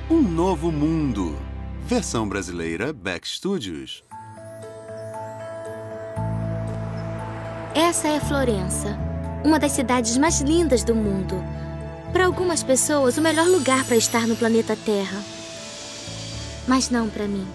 Um novo mundo. Versão brasileira Beck Studios. Essa é Florença, uma das cidades mais lindas do mundo. Para algumas pessoas, o melhor lugar para estar no planeta Terra. Mas não para mim.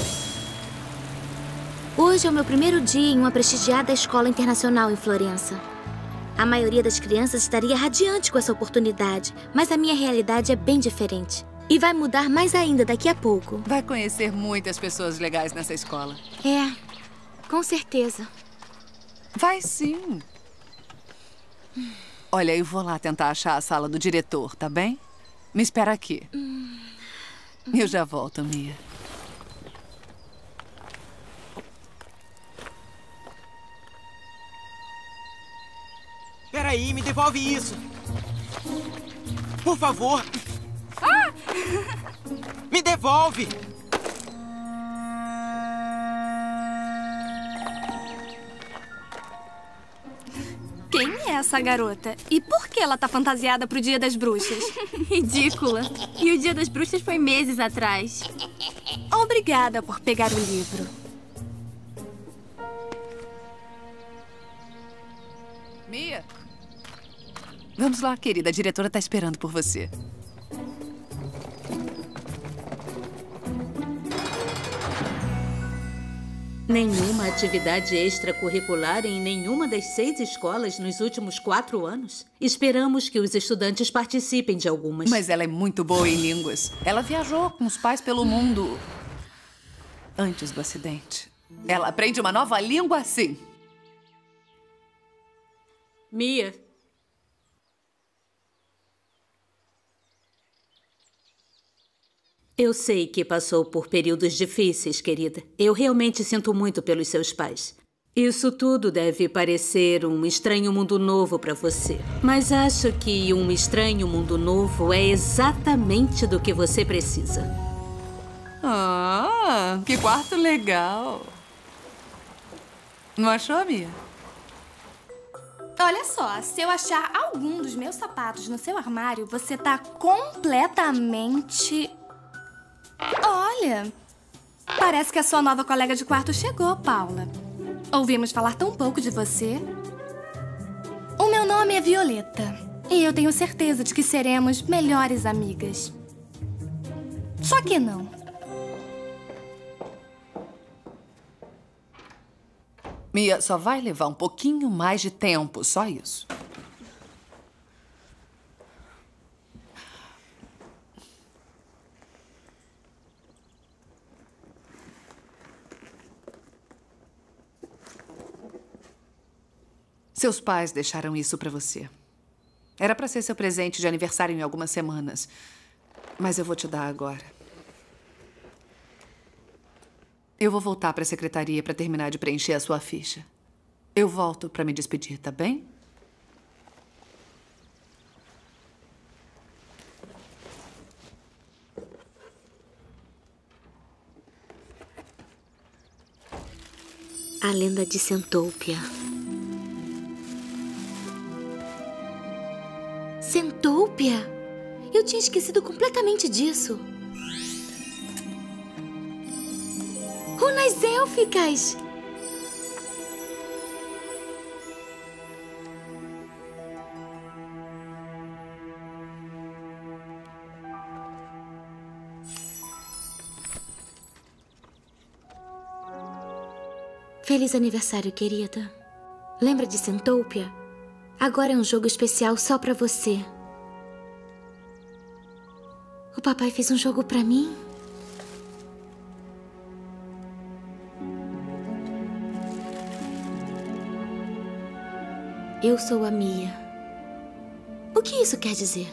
Hoje é o meu primeiro dia em uma prestigiada escola internacional em Florença. A maioria das crianças estaria radiante com essa oportunidade, mas a minha realidade é bem diferente. E vai mudar mais ainda daqui a pouco. Vai conhecer muitas pessoas legais nessa escola. É, com certeza. Vai sim. Olha, eu vou lá tentar achar a sala do diretor, tá bem? Me espera aqui. Eu já volto, Mia. Peraí, me devolve isso. Por favor. Ah! Me devolve. Quem é essa garota? E por que ela tá fantasiada pro Dia das Bruxas? Ridícula. E o Dia das Bruxas foi meses atrás. Obrigada por pegar o livro. Mia! Vamos lá, querida. A diretora tá esperando por você. Nenhuma atividade extracurricular em nenhuma das 6 escolas nos últimos 4 anos? Esperamos que os estudantes participem de algumas. Mas ela é muito boa em línguas. Ela viajou com os pais pelo mundo antes do acidente. Ela aprende uma nova língua assim. Mia. Eu sei que passou por períodos difíceis, querida. Eu realmente sinto muito pelos seus pais. Isso tudo deve parecer um estranho mundo novo para você. Mas acho que um estranho mundo novo é exatamente do que você precisa. Ah, que quarto legal. Não achou, Mia? Olha só, se eu achar algum dos meus sapatos no seu armário, você tá completamente... Olha, parece que a sua nova colega de quarto chegou, Paula. Ouvimos falar tão pouco de você. O meu nome é Violeta e eu tenho certeza de que seremos melhores amigas. Só que não. Mia, só vai levar um pouquinho mais de tempo, só isso. Seus pais deixaram isso pra você. Era pra ser seu presente de aniversário em algumas semanas. Mas eu vou te dar agora. Eu vou voltar pra secretaria pra terminar de preencher a sua ficha. Eu volto pra me despedir, tá bem? A lenda de Centoupia. Centoupia? Eu tinha esquecido completamente disso. Runas élficas! Feliz aniversário, querida. Lembra de Centoupia? Agora é um jogo especial só pra você. O papai fez um jogo pra mim. Eu sou a Mia. O que isso quer dizer?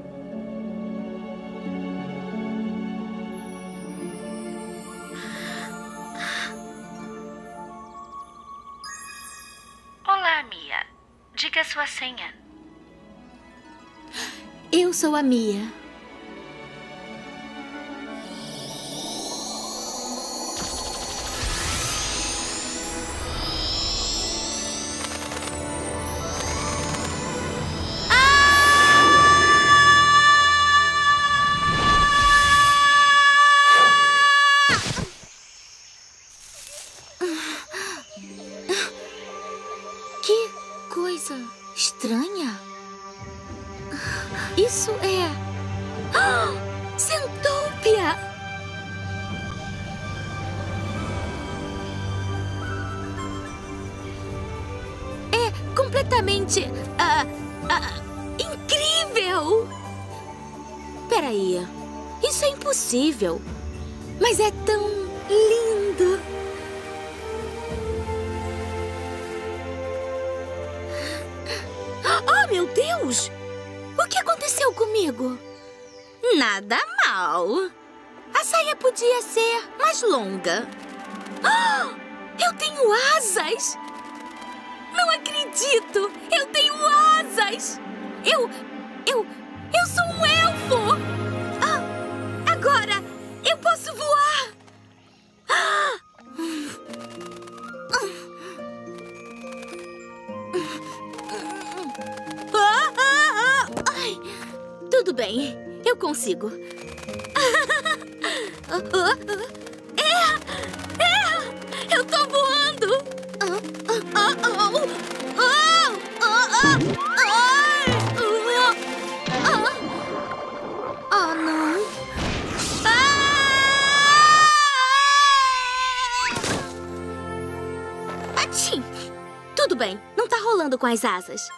Olá, Mia. Diga a sua senha. Eu sou a Mia. completamente... incrível! Peraí, isso é impossível. Mas é tão lindo. Oh, meu Deus! O que aconteceu comigo? Nada mal. A saia podia ser mais longa. Eu tenho asas! Não acredito! Eu tenho asas! Eu sou um elfo! Agora eu posso voar! Ai, tudo bem, eu consigo. Eu tô voando! Oh, não! Atchim! Tudo bem, não tá rolando com as asas.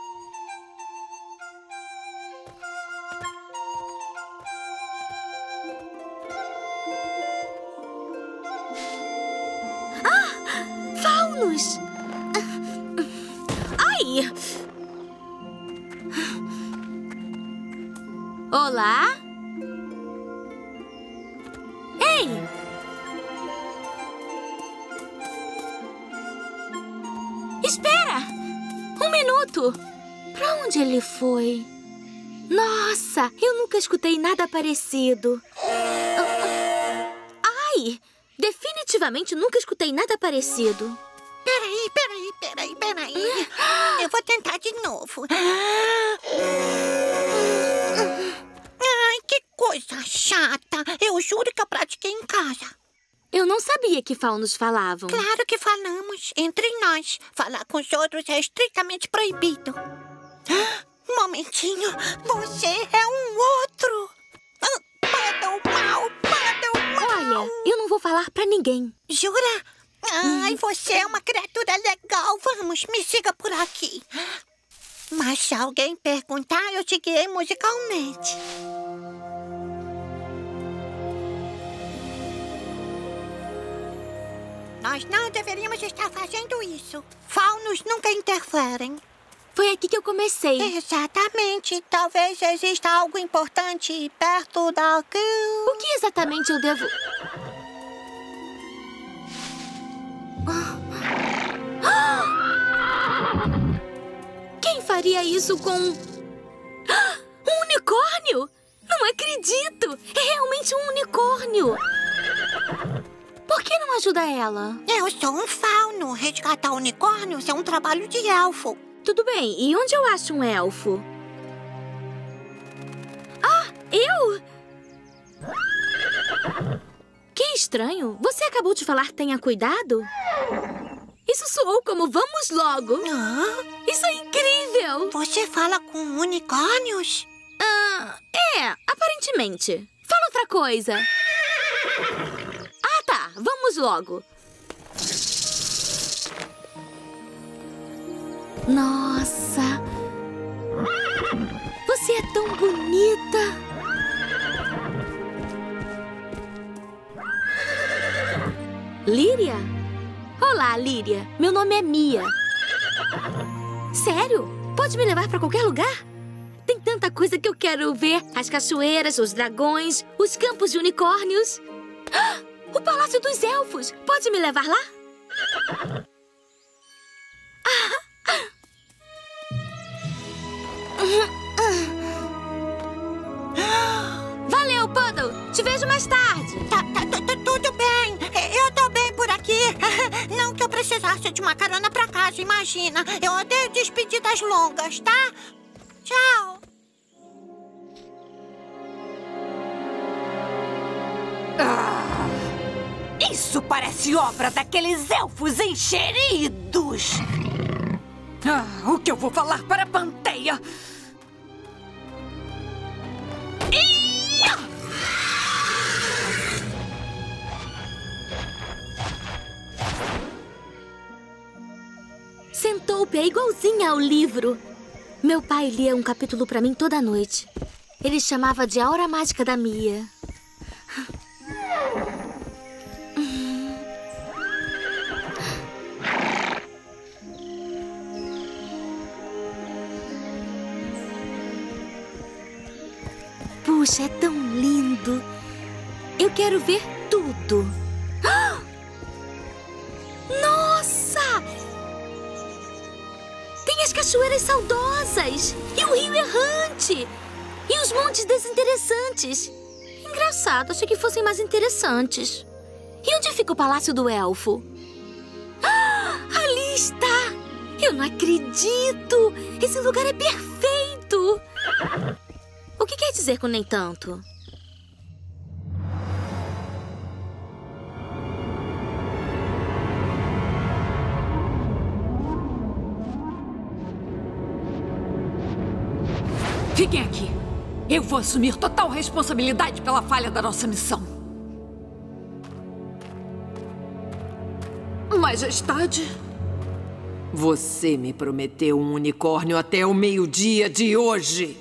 Faunos! Ai! Olá? Ei! Espera! Um minuto! Pra onde ele foi? Nossa, eu nunca escutei nada parecido. Ai! Definitivamente nunca escutei nada parecido. Peraí. Eu vou tentar de novo. Ai, que coisa chata. Eu juro que eu pratiquei em casa. Eu não sabia que faunos falavam. Claro que falamos. Entre nós. Falar com os outros é estritamente proibido. Momentinho. Você é um outro. Paddle mal. Olha, eu não vou falar pra ninguém. Jura? Ai, você é uma criatura legal. Vamos, me siga por aqui. Mas se alguém perguntar, eu te guiei musicalmente. Nós não deveríamos estar fazendo isso. Faunos nunca interferem. Foi aqui que eu comecei. Exatamente. Talvez exista algo importante perto daqui. O que exatamente eu devo... Quem faria isso com... Um unicórnio? Não acredito! É realmente um unicórnio! Por que não ajuda ela? Eu sou um fauno. Resgatar unicórnios é um trabalho de elfo. Tudo bem, e onde eu acho um elfo? Eu? Que estranho. Você acabou de falar tenha cuidado? Isso soou como vamos logo. Isso é incrível. Você fala com unicórnios? Aparentemente. Fala outra coisa. Tá. Vamos logo. Nossa. Você é tão bonita. Líria? Olá, Líria. Meu nome é Mia. Sério? Pode me levar pra qualquer lugar? Tem tanta coisa que eu quero ver. As cachoeiras, os dragões, os campos de unicórnios. O Palácio dos Elfos. Pode me levar lá? Valeu, Puddle. Te vejo mais tarde. Tudo bem. Eu tô bem por aqui. Não que eu precisasse de uma carona pra casa, imagina. Eu odeio despedidas longas, tá? Tchau. Isso parece obra daqueles elfos encheridos. O que eu vou falar para a Panteia? Sentou Ketchup é igualzinha ao livro. Meu pai lia um capítulo pra mim toda noite. Ele chamava de A Hora Mágica da Mia. Puxa, é tão lindo. Eu quero ver tudo. Nossa! Tem as cachoeiras saudosas, e o rio errante, e os montes desinteressantes. Engraçado, achei que fossem mais interessantes. E onde fica o Palácio do Elfo? Ali está! Eu não acredito! Esse lugar é perfeito! O que quer dizer com nem tanto? Fiquem aqui. Eu vou assumir total responsabilidade pela falha da nossa missão. Majestade, você me prometeu um unicórnio até o meio-dia de hoje.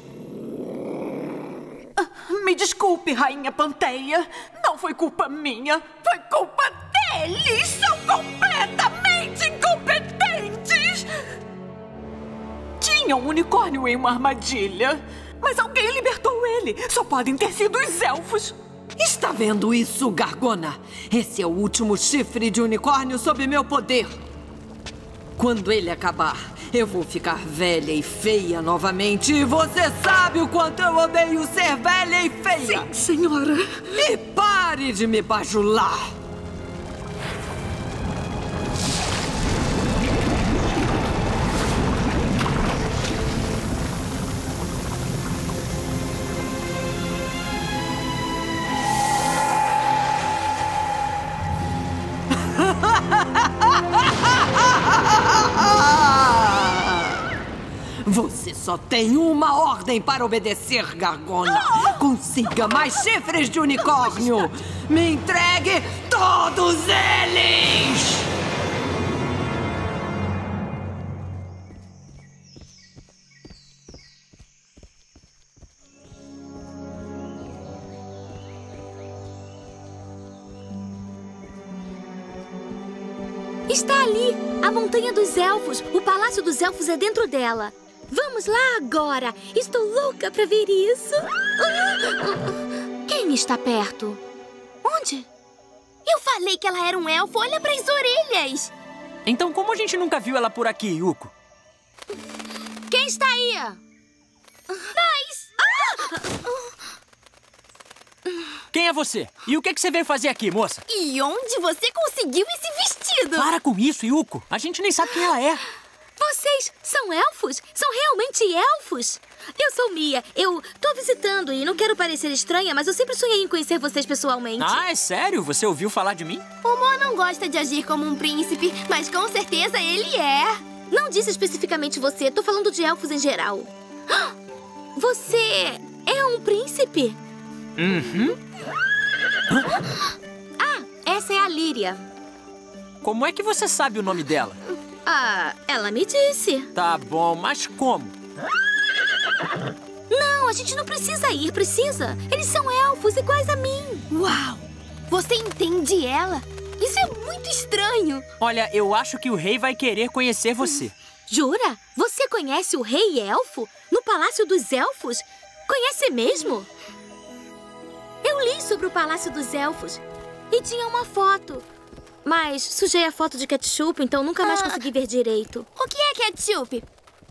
Me desculpe, Rainha Panteia. Não foi culpa minha. Foi culpa deles. São completamente incompetentes. Tinha um unicórnio em uma armadilha, mas alguém libertou ele. Só podem ter sido os elfos. Está vendo isso, Gargona? Esse é o último chifre de unicórnio sob meu poder. Quando ele acabar, eu vou ficar velha e feia novamente. E você sabe o quanto eu odeio ser velha e feia. Sim, senhora. E pare de me bajular. Você só tem uma ordem para obedecer, Gargona. Consiga mais chifres de unicórnio. Me entregue todos eles! Está ali, a Montanha dos Elfos. O Palácio dos Elfos é dentro dela. Vamos lá agora! Estou louca pra ver isso! Quem está perto? Onde? Eu falei que ela era um elfo, olha pras orelhas! Então como a gente nunca viu ela por aqui, Yuko? Quem está aí? Nós! Quem é você? E o que você veio fazer aqui, moça? E onde você conseguiu esse vestido? Para com isso, Yuko! A gente nem sabe quem ela é! Vocês são elfos? São realmente elfos? Eu sou Mia. Eu tô visitando e não quero parecer estranha, mas eu sempre sonhei em conhecer vocês pessoalmente. Ah, é sério? Você ouviu falar de mim? O Mo não gosta de agir como um príncipe, mas com certeza ele é. Não disse especificamente você, tô falando de elfos em geral. Você é um príncipe? Uhum. Ah, essa é a Líria. Como é que você sabe o nome dela? Ah, ela me disse. Tá bom, mas como? Não, a gente não precisa ir, precisa. Eles são elfos iguais a mim. Uau! Você entende ela? Isso é muito estranho. Olha, eu acho que o rei vai querer conhecer você. Jura? Você conhece o rei elfo? No Palácio dos Elfos? Conhece mesmo? Eu li sobre o Palácio dos Elfos e tinha uma foto. Mas sujei a foto de ketchup, então nunca mais consegui ver direito. O que é ketchup?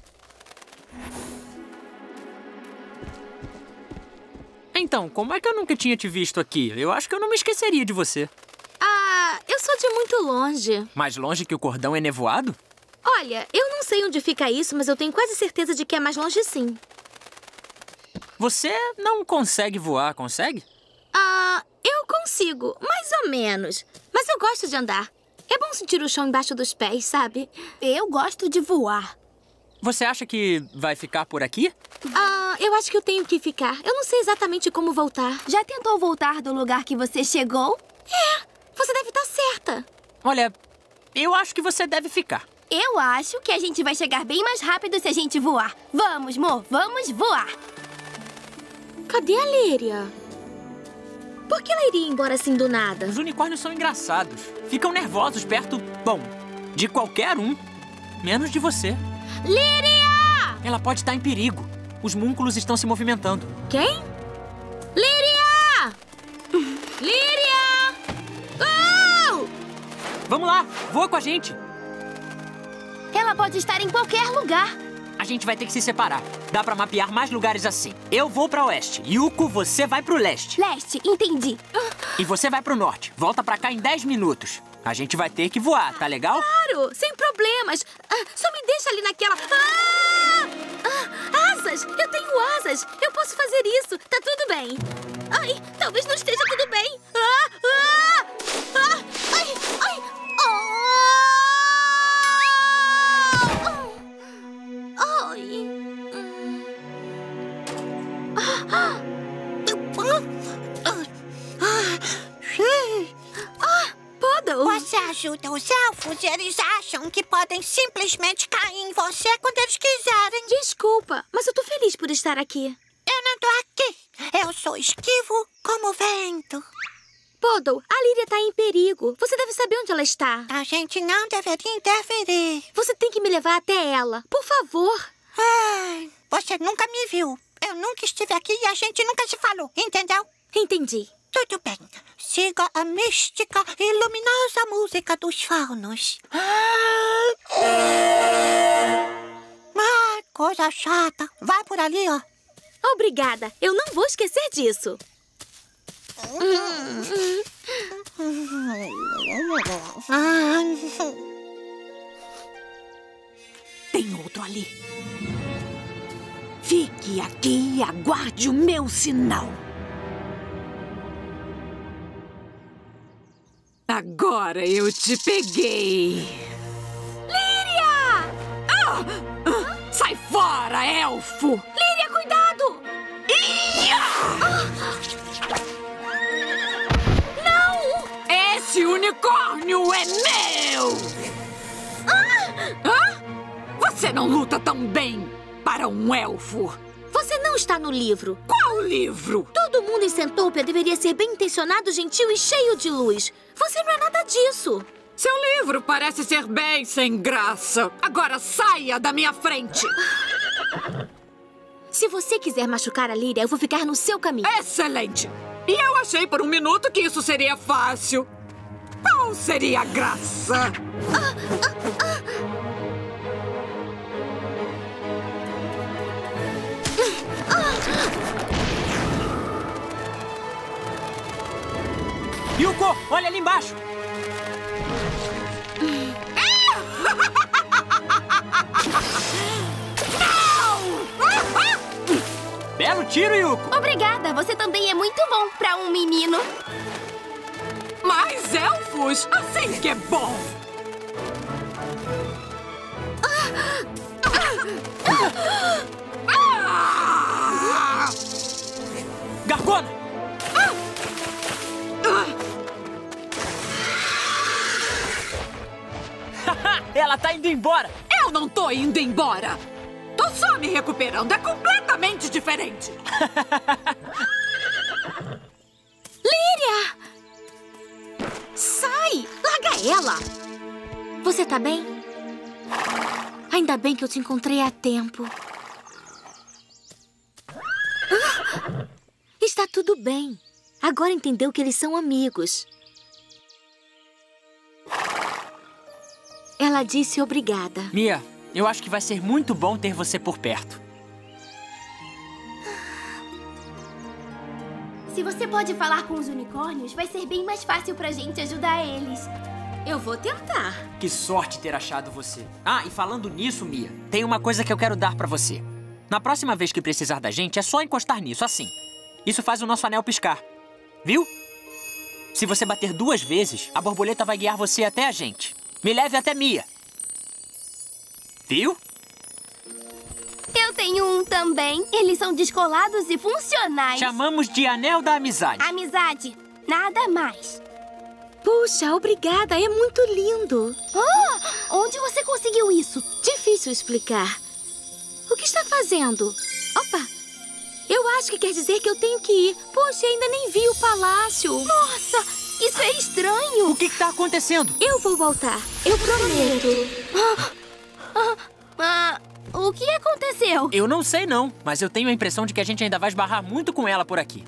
Então, como é que eu nunca tinha te visto aqui? Eu acho que eu não me esqueceria de você. Ah, eu sou de muito longe. Mais longe que o cordão é nevoado? Olha, eu não sei onde fica isso, mas eu tenho quase certeza de que é mais longe sim. Você não consegue voar, consegue? Ah, eu consigo, mais ou menos. Mas eu gosto de andar. É bom sentir o chão embaixo dos pés, sabe? Eu gosto de voar. Você acha que vai ficar por aqui? Ah, eu acho que eu tenho que ficar. Eu não sei exatamente como voltar. Já tentou voltar do lugar que você chegou? É, você deve estar certa. Olha, eu acho que você deve ficar. Eu acho que a gente vai chegar bem mais rápido se a gente voar. Vamos, Mo, vamos voar. Cadê a Líria? Por que ela iria embora assim do nada? Os unicórnios são engraçados. Ficam nervosos perto, bom, de qualquer um. Menos de você. Líria! Ela pode estar em perigo. Os múnculos estão se movimentando. Quem? Líria! Líria! Oh! Vamos lá, voa com a gente. Ela pode estar em qualquer lugar. A gente vai ter que se separar. Dá pra mapear mais lugares assim. Eu vou pra oeste. Yuko, você vai pro leste. Leste, entendi. E você vai pro norte. Volta pra cá em 10 minutos. A gente vai ter que voar, tá legal? Claro, sem problemas. Só me deixa ali naquela... asas! Eu tenho asas! Eu posso fazer isso. Tá tudo bem. Ai, talvez não esteja tudo bem. Ai, ai, Poodle! Você ajuda os elfos e eles acham que podem simplesmente cair em você quando eles quiserem. Desculpa, mas eu tô feliz por estar aqui. Eu não tô aqui. Eu sou esquivo como o vento. Poodle, a Líria tá em perigo. Você deve saber onde ela está. A gente não deveria interferir. Você tem que me levar até ela. Por favor. Ai, você nunca me viu. Eu nunca estive aqui e a gente nunca se falou, entendeu? Entendi. Tudo bem. Siga a mística e luminosa música dos faunos. Coisa chata. Vai por ali, ó. Obrigada. Eu não vou esquecer disso. Tem outro ali. Fique aqui e aguarde o meu sinal. Agora eu te peguei. Líria! Sai fora, elfo! Líria, cuidado! Não! Esse unicórnio é meu! Você não luta tão bem para um elfo. Você não está no livro. Qual livro? Todo mundo em Centopia deveria ser bem intencionado, gentil e cheio de luz. Você não é nada disso. Seu livro parece ser bem sem graça. Agora saia da minha frente. Se você quiser machucar a Líria, eu vou ficar no seu caminho. Excelente! E eu achei por um minuto que isso seria fácil. Qual seria a graça? Yuko, olha ali embaixo. Belo tiro, Yuko. Obrigada, você também é muito bom pra um menino. Mais elfos? Assim que é bom. Gargona! Ela tá indo embora. Eu não tô indo embora. Tô só me recuperando. É completamente diferente. Líria! Sai! Larga ela! Você tá bem? Ainda bem que eu te encontrei a tempo. Está tudo bem. Agora entendeu que eles são amigos. Ela disse obrigada. Mia, eu acho que vai ser muito bom ter você por perto. Se você pode falar com os unicórnios, vai ser bem mais fácil pra gente ajudar eles. Eu vou tentar. Que sorte ter achado você. Ah, e falando nisso, Mia, tem uma coisa que eu quero dar pra você. Na próxima vez que precisar da gente, é só encostar nisso, assim. Isso faz o nosso anel piscar. Viu? Se você bater 2 vezes, a borboleta vai guiar você até a gente. Me leve até Mia. Viu? Eu tenho um também. Eles são descolados e funcionais. Chamamos de Anel da Amizade. Amizade. Nada mais. Puxa, obrigada. É muito lindo. Onde você conseguiu isso? Difícil explicar. O que está fazendo? Opa! Eu acho que quer dizer que eu tenho que ir. Poxa, ainda nem vi o palácio. Nossa, isso é estranho. O que está acontecendo? Eu vou voltar. Eu prometo. O que aconteceu? Eu não sei não, mas eu tenho a impressão de que a gente ainda vai esbarrar muito com ela por aqui.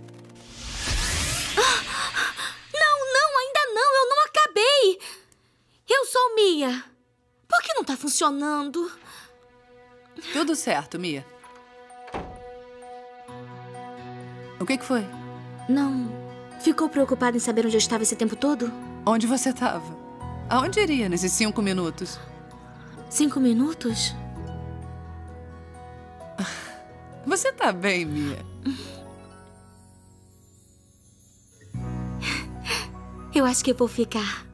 Não, ainda não. Eu não acabei. Eu sou Mia. Por que não tá funcionando? Tudo certo, Mia. O que foi? Não. Ficou preocupada em saber onde eu estava esse tempo todo? Onde você estava? Aonde iria nesses 5 minutos? 5 minutos? Você tá bem, Mia? Eu acho que eu vou ficar.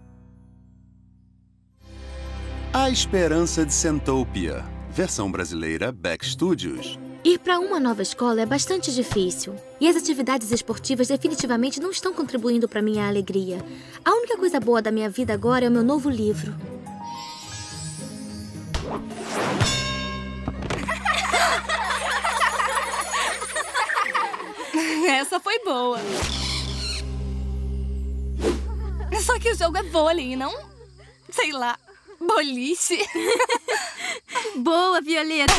A Esperança de Centopia. Versão brasileira Beck Studios. Ir para uma nova escola é bastante difícil. E as atividades esportivas definitivamente não estão contribuindo para minha alegria. A única coisa boa da minha vida agora é o meu novo livro. Essa foi boa. Só que o jogo é vôlei, não? Sei lá, boliche. Boa, Violeta.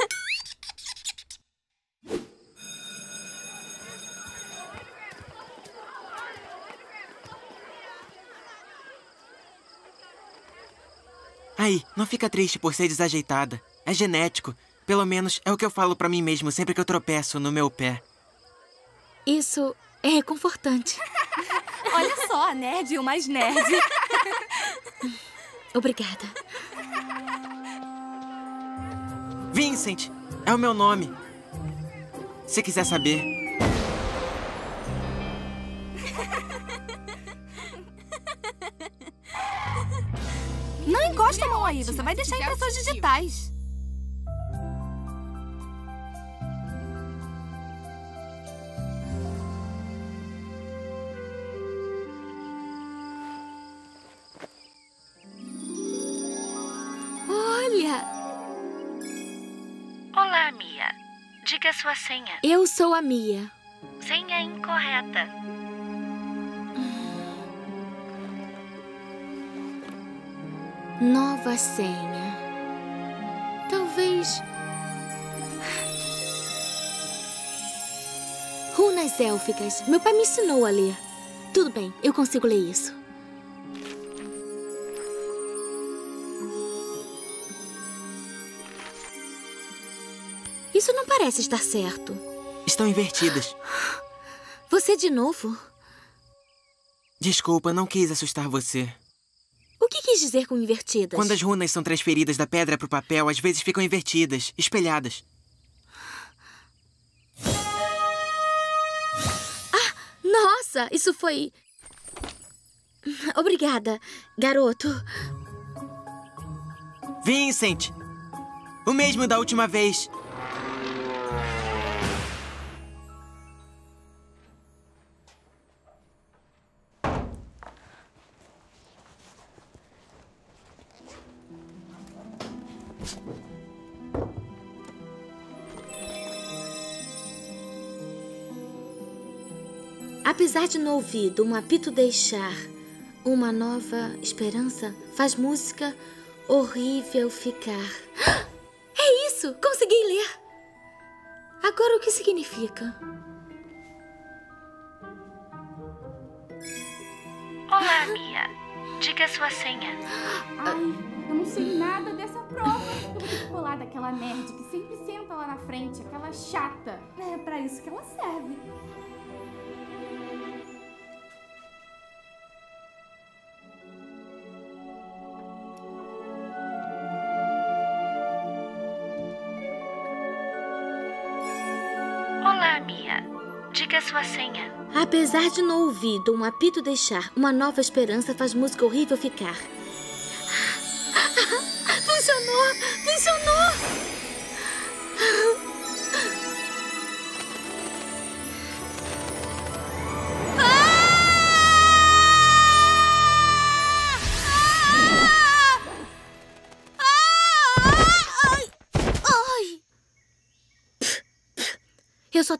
Aí, não fica triste por ser desajeitada. É genético. Pelo menos é o que eu falo pra mim mesmo sempre que eu tropeço no meu pé. Isso é reconfortante. Olha só, a nerd e o mais nerd. Obrigada. Vincent, é o meu nome. Se quiser saber. Não encosta a mão aí, você vai deixar impressões digitais. Olha! Olá, Mia. Diga sua senha. Eu sou a Mia. Senha incorreta. Nova senha. Talvez... Runas élficas. Meu pai me ensinou a ler. Tudo bem, eu consigo ler isso. Isso não parece estar certo. Estão invertidas. Você de novo? Desculpa, não quis assustar você. O que quis dizer com invertidas? Quando as runas são transferidas da pedra para o papel, às vezes ficam invertidas, espelhadas. Ah, nossa, isso foi... Obrigada, garoto. Vincent! O mesmo da última vez. Apesar de no ouvido um apito deixar uma nova esperança, faz música horrível ficar. É isso! Consegui ler! Agora o que significa? Olá, Mia. Diga sua senha. Ai, eu não sei nada dessa prova. Eu vou ter que colar daquela nerd que sempre senta lá na frente, aquela chata. É pra isso que ela serve. Olá, Mia. Diga sua senha. Apesar de no ouvido um apito deixar uma nova esperança, faz música horrível ficar. Funcionou! Funcionou!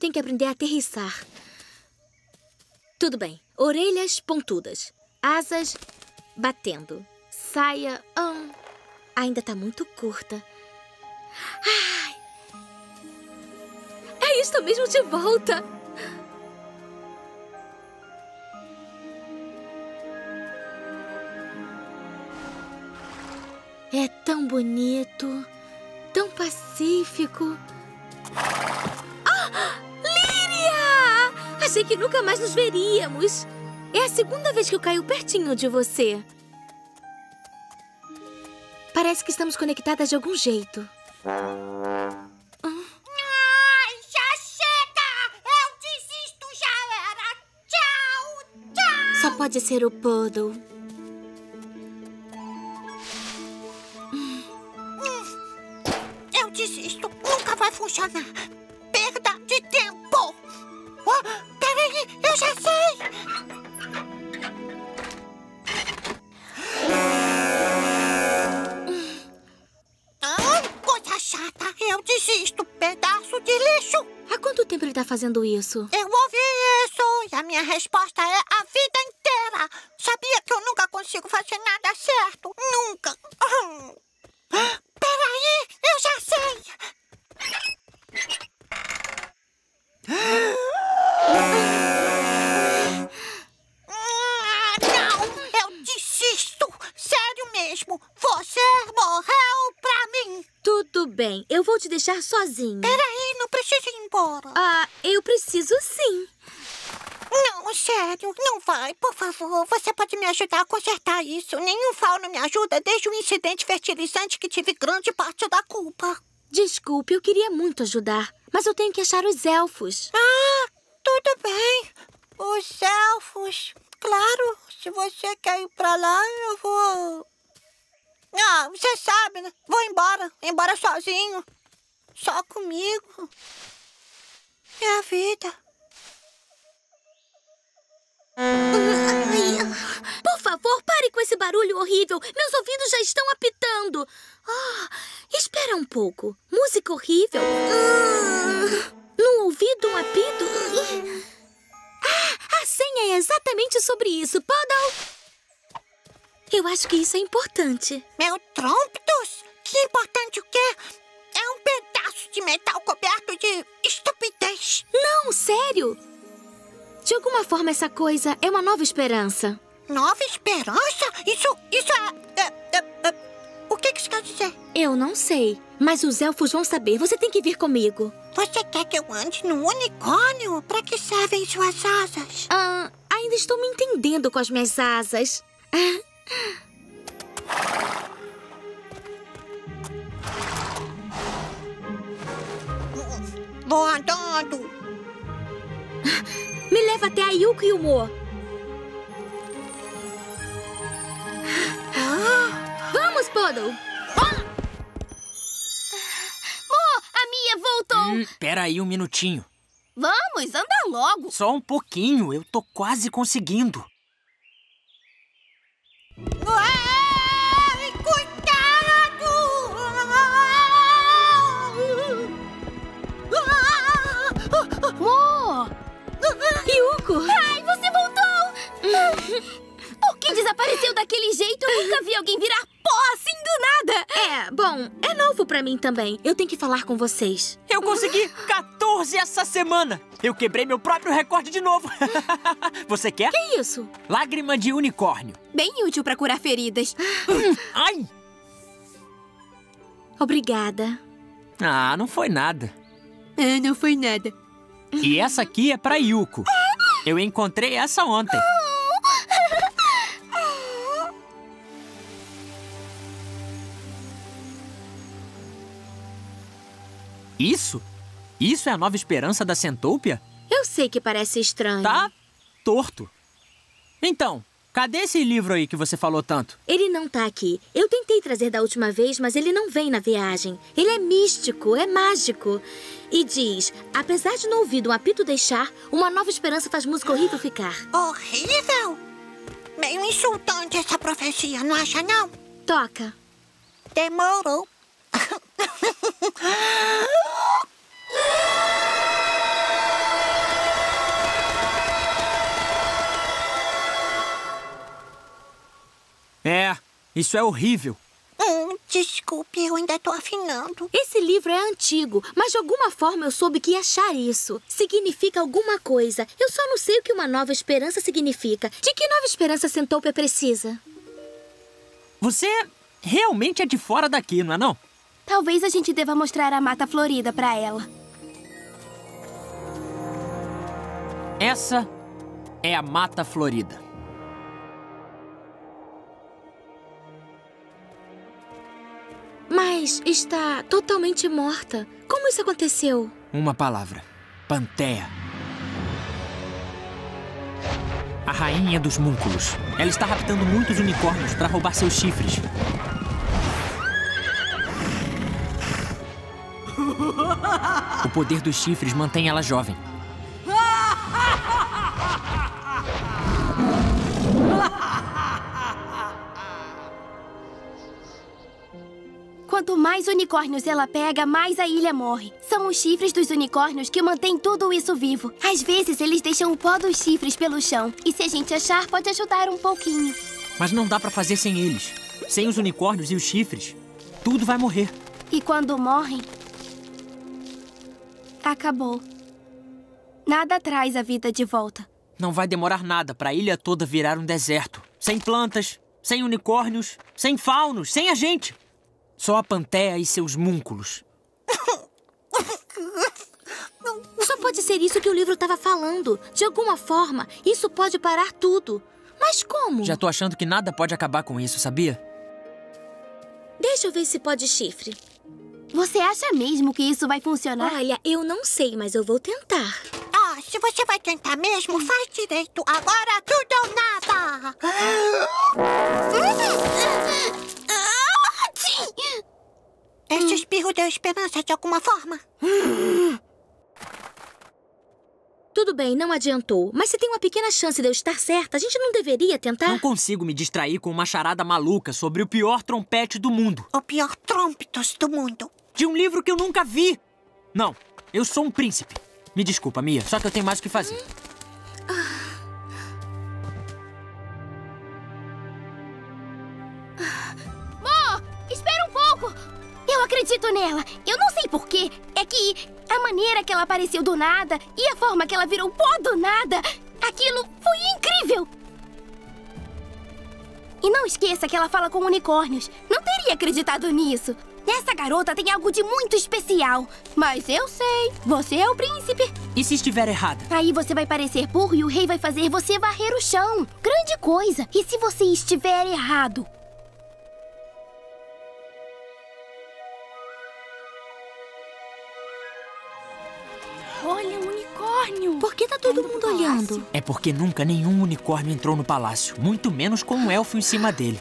tenho que aprender a aterrissar. Tudo bem. Orelhas pontudas. Asas batendo. Saia... ainda tá muito curta. Ai. Estou mesmo de volta. É tão bonito, tão pacífico. Líria! Achei que nunca mais nos veríamos. É a segunda vez que eu caio pertinho de você. Parece que estamos conectadas de algum jeito. Ai, já chega! Eu desisto, já era. Tchau, tchau. Só pode ser o Poodle. Eu desisto. Nunca vai funcionar. Perda de tempo. Oh, peraí, eu já sei. Coisa chata. Eu desisto. Pedaço de lixo. Há quanto tempo ele tá fazendo isso? Eu ouvi isso. E a minha resposta é a vida inteira. Sabia que eu nunca consigo fazer nada certo. Nunca. Peraí, eu já sei. Não, eu desisto. Sério mesmo. Você morreu pra mim. Tudo bem, eu vou te deixar sozinha. Peraí, não precisa ir embora. Eu preciso sim. Não, sério, não vai, por favor. Você pode me ajudar a consertar isso. Nenhum fauno me ajuda desde o incidente fertilizante que tive grande parte da culpa. Desculpe, eu queria muito ajudar, mas eu tenho que achar os elfos. Tudo bem. Os elfos. Claro, se você quer ir pra lá, eu vou... você sabe, né? Vou embora. Embora sozinho. Só comigo. É a vida. Por favor, pare com esse barulho horrível. Meus ouvidos já estão apitando. Espera um pouco. Música horrível. No ouvido um apito. A senha é exatamente sobre isso, Poodle. Eu acho que isso é importante. Meu trômpitos? Que importante o quê? É um pedaço de metal coberto de estupidez. Não, sério. De alguma forma, essa coisa é uma nova esperança. Nova esperança? Isso é... O que isso quer dizer? Eu não sei, mas os elfos vão saber. Você tem que vir comigo. Você quer que eu ande no unicórnio? Pra que servem suas asas? Ainda estou me entendendo com as minhas asas. Vou andando. Me leva até a Yuko e o Mo. Vamos, Poodle. Mo, a Mia voltou. Pera aí um minutinho. Vamos, anda logo. Só um pouquinho, eu tô quase conseguindo. Ai, cuidado! Mo! Yuko! Ai, você voltou! Por que desapareceu daquele jeito? Eu nunca vi alguém virar pó assim do nada. Bom, é novo pra mim também. Eu tenho que falar com vocês. Eu consegui 14 essa semana. Eu quebrei meu próprio recorde de novo. Você quer? Que isso? Lágrima de unicórnio. Bem útil pra curar feridas. Ai! Obrigada. Não foi nada. Não foi nada. E essa aqui é pra Yuko. Eu encontrei essa ontem. Isso? Isso é a nova esperança da Centoupia? Eu sei que parece estranho. Tá torto. Então, cadê esse livro aí que você falou tanto? Ele não tá aqui. Eu tentei trazer da última vez, mas ele não vem na viagem. Ele é místico, é mágico. E diz, apesar de no ouvido um apito deixar, uma nova esperança faz música horrível ficar. Horrível? Meio insultante essa profecia, não acha não? Toca. É, isso é horrível. Desculpe, eu ainda tô afinando. Esse livro é antigo, mas de alguma forma eu soube que ia achar isso. Significa alguma coisa. Eu só não sei o que uma nova esperança significa. De que nova esperança Sentopia precisa? Você realmente é de fora daqui, não é não? Talvez a gente deva mostrar a Mata Florida pra ela. Essa é a Mata Florida. Mas está totalmente morta. Como isso aconteceu? Uma palavra. Panteia. A rainha dos múnculos. Ela está raptando muitos unicórnios para roubar seus chifres. O poder dos chifres mantém ela jovem. Quanto mais unicórnios ela pega, mais a ilha morre. São os chifres dos unicórnios que mantêm tudo isso vivo. Às vezes, eles deixam o pó dos chifres pelo chão. E se a gente achar, pode ajudar um pouquinho. Mas não dá pra fazer sem eles. Sem os unicórnios e os chifres, tudo vai morrer. E quando morrem, acabou. Nada traz a vida de volta. Não vai demorar nada pra ilha toda virar um deserto. Sem plantas, sem unicórnios, sem faunos, sem a gente. Só a Panteia e seus múnculos. Só pode ser isso que o livro estava falando. De alguma forma, isso pode parar tudo. Mas como? Já tô achando que nada pode acabar com isso, sabia? Deixa eu ver esse pó de chifre. Você acha mesmo que isso vai funcionar? Olha, eu não sei, mas eu vou tentar. Se você vai tentar mesmo, faz direito. Agora tudo ou nada. Esse espirro deu esperança de alguma forma. Tudo bem, não adiantou. Mas se tem uma pequena chance de eu estar certa, a gente não deveria tentar? Não consigo me distrair com uma charada maluca sobre o pior trompete do mundo. O pior trompetos do mundo. De um livro que eu nunca vi. Não, eu sou um príncipe. Me desculpa, Mia, só que eu tenho mais o que fazer. Mo, espera um pouco. Eu acredito nela. Eu não sei porquê. É que a maneira que ela apareceu do nada e a forma que ela virou pó do nada, aquilo foi incrível. E não esqueça que ela fala com unicórnios. Não teria acreditado nisso. Essa garota tem algo de muito especial. Mas eu sei. Você é o príncipe. E se estiver errada? Aí você vai parecer burro e o rei vai fazer você varrer o chão. Grande coisa. E se você estiver errado? Olha, um unicórnio. Por que tá todo mundo olhando? É porque nunca nenhum unicórnio entrou no palácio. Muito menos com um elfo em cima dele.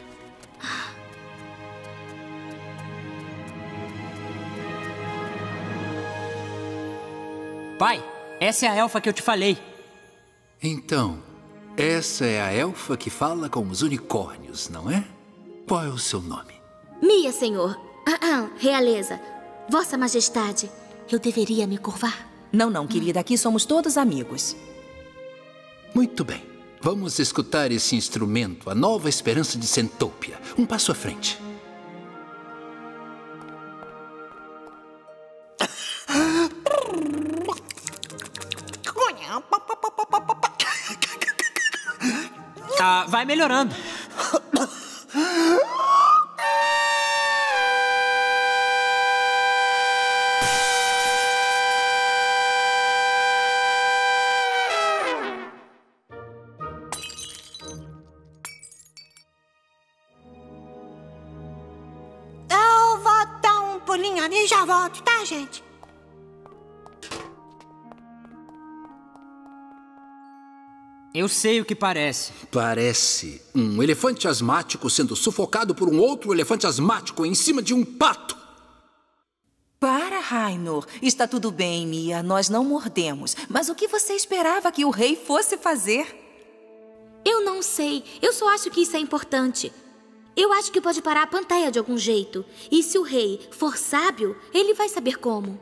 Pai, essa é a elfa que eu te falei. Então, essa é a elfa que fala com os unicórnios, não é? Qual é o seu nome? Mia, senhor. Realeza. Vossa Majestade, eu deveria me curvar? Não, querida. Aqui somos todos amigos. Muito bem. Vamos escutar esse instrumento, a nova esperança de Sentopia. Um passo à frente. Vai melhorando. Eu vou dar um pulinho ali e já volto, tá, gente? Eu sei o que parece. Parece um elefante asmático sendo sufocado por um outro elefante asmático em cima de um pato. Para, Rainor. Está tudo bem, Mia. Nós não mordemos. Mas o que você esperava que o rei fosse fazer? Eu não sei. Eu só acho que isso é importante. Eu acho que pode parar a Panteia de algum jeito. E se o rei for sábio, ele vai saber como.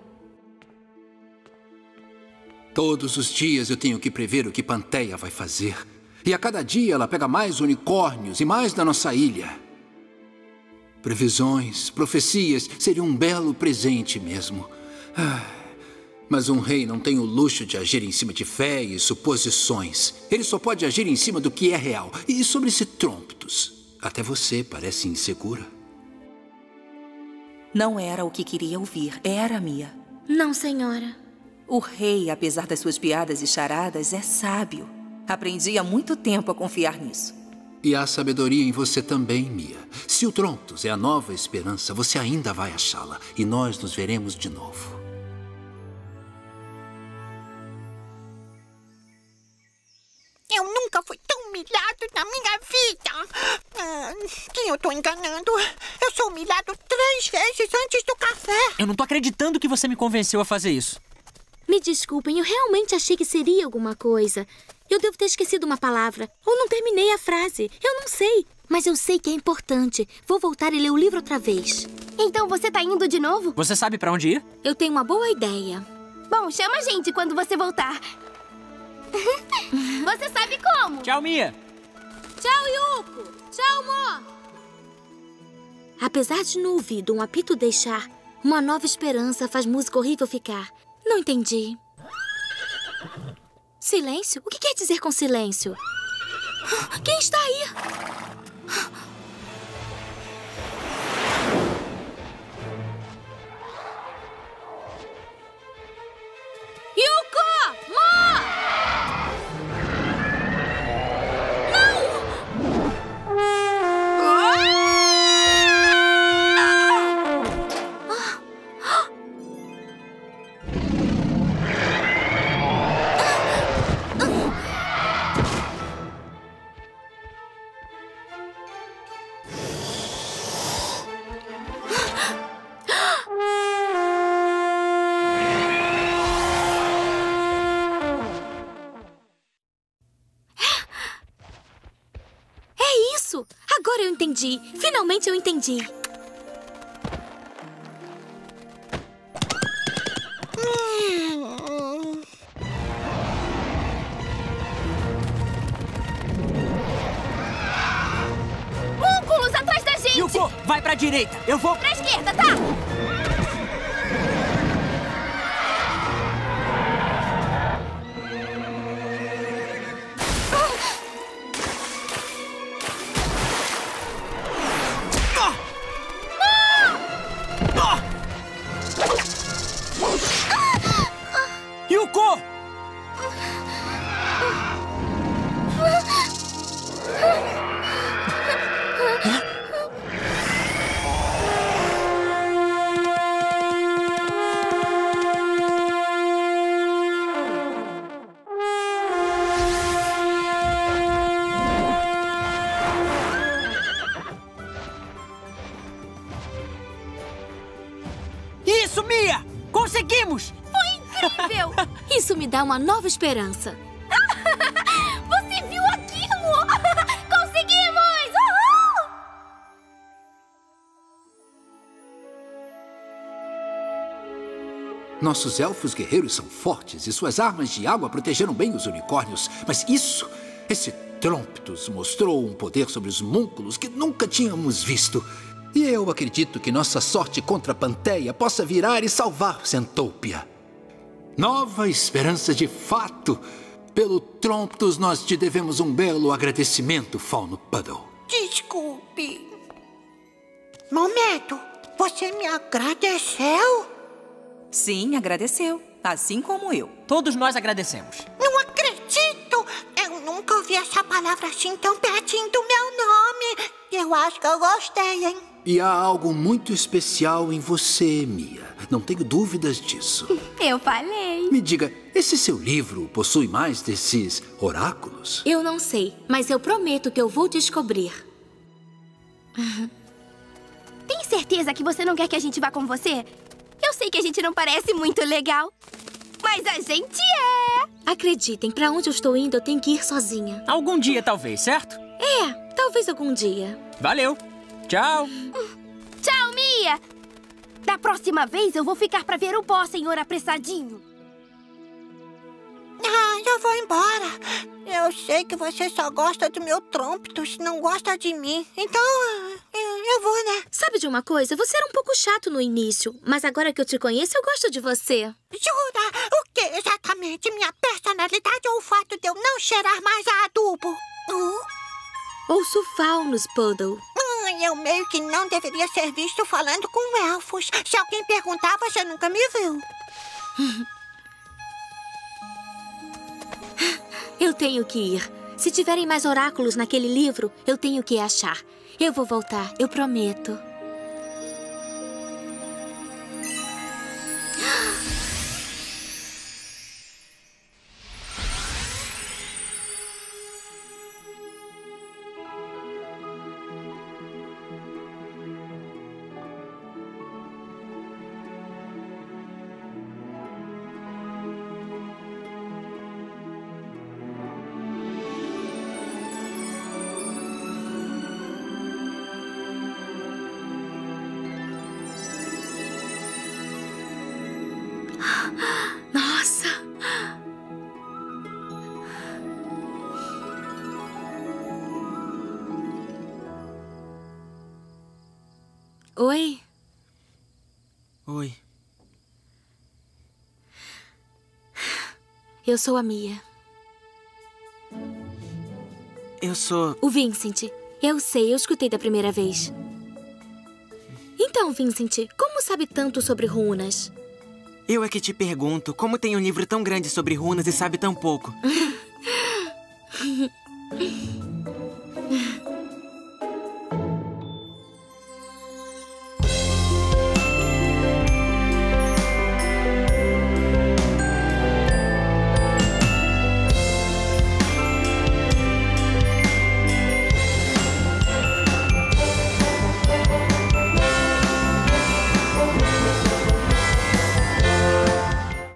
Todos os dias eu tenho que prever o que Panteia vai fazer. E a cada dia ela pega mais unicórnios e mais da nossa ilha. Previsões, profecias, seria um belo presente mesmo. Mas um rei não tem o luxo de agir em cima de fé e suposições. Ele só pode agir em cima do que é real. E sobre esse Tromptus, até você parece insegura. Não era o que queria ouvir, era, Mia. Não, senhora. O rei, apesar das suas piadas e charadas, é sábio. Aprendi há muito tempo a confiar nisso. E há sabedoria em você também, Mia. Se o Tromptus é a nova esperança, você ainda vai achá-la. E nós nos veremos de novo. Eu nunca fui tão humilhado na minha vida. Quem eu tô enganando? Eu sou humilhado 3 vezes antes do café. Eu não tô acreditando que você me convenceu a fazer isso. Me desculpem, eu realmente achei que seria alguma coisa. Eu devo ter esquecido uma palavra. Ou não terminei a frase. Eu não sei. Mas eu sei que é importante. Vou voltar e ler o livro outra vez. Então você tá indo de novo? Você sabe pra onde ir? Eu tenho uma boa ideia. Bom, chama a gente quando você voltar. Você sabe como. Tchau, Mia. Tchau, Yuko. Tchau, Mo. Apesar de no ouvido um apito deixar, uma nova esperança faz música horrível ficar. Não entendi. Silêncio? O que quer dizer com silêncio? Quem está aí? Yuko! Mo! Agora eu entendi. Finalmente eu entendi. Múnculos, atrás da gente! Yuko, vai pra direita. Eu vou... Pra esquerda, tá? Yuko! Isso, Mia! Conseguimos! Incrível! Isso me dá uma nova esperança. Você viu aquilo? Conseguimos! Uhul! Nossos elfos guerreiros são fortes e suas armas de água protegeram bem os unicórnios. Mas esse Tromptus mostrou um poder sobre os múnculos que nunca tínhamos visto. E eu acredito que nossa sorte contra a Panteia possa virar e salvar Centopia. Nova esperança de fato. Pelo Tromptus nós te devemos um belo agradecimento, Fauno Puddle. Desculpe. Momento, você me agradeceu? Sim, agradeceu. Assim como eu. Todos nós agradecemos. Não acredito! Eu nunca ouvi essa palavra assim tão pertinho do meu nome. Eu acho que eu gostei, hein? E há algo muito especial em você, Mia. Não tenho dúvidas disso. Eu falei. Me diga, esse seu livro possui mais desses oráculos? Eu não sei, mas eu prometo que eu vou descobrir. Tem certeza que você não quer que a gente vá com você? Eu sei que a gente não parece muito legal, mas a gente é. Acreditem, pra onde eu estou indo, eu tenho que ir sozinha. Algum dia, talvez, certo? É, talvez algum dia. Valeu. Tchau. Tchau, Mia. Da próxima vez eu vou ficar pra ver o pó, senhor apressadinho. Ai, mas eu vou embora. Eu sei que você só gosta do meu Trômpitus, não gosta de mim. Então, eu vou, né? Sabe de uma coisa? Você era um pouco chato no início, mas agora que eu te conheço, eu gosto de você. Jura? O que exatamente? Minha personalidade ou o fato de eu não cheirar mais a adubo? Ouço faunos, Puddle. Eu meio que não deveria ser visto falando com elfos. Se alguém perguntar, você nunca me viu. Eu tenho que ir. Se tiverem mais oráculos naquele livro, eu tenho que achar. Eu vou voltar, eu prometo. Nossa! Oi? Oi. Eu sou a Mia. Eu sou... O Vincent. Eu sei, eu escutei da primeira vez. Então, Vincent, como sabe tanto sobre runas? Eu é que te pergunto, como tem um livro tão grande sobre runas e sabe tão pouco?